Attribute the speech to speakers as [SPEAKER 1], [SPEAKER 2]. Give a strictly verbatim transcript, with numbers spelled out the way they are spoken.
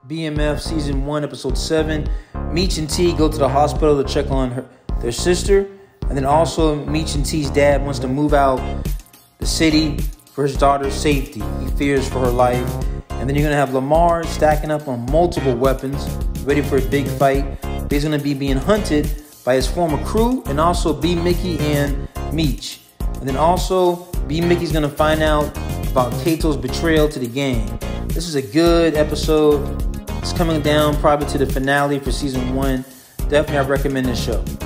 [SPEAKER 1] B M F Season one, Episode seven. Meech and T go to the hospital to check on her, their sister. And then also Meech and T's dad wants to move out the city for his daughter's safety. He fears for her life. And then you're going to have Lamar stacking up on multiple weapons, ready for a big fight. He's going to be being hunted by his former crew and also B. Mickey and Meech. And then also B. Mickey's going to find out about Kato's betrayal to the gang. This is a good episode. It's coming down probably to the finale for season one. Definitely I recommend this show.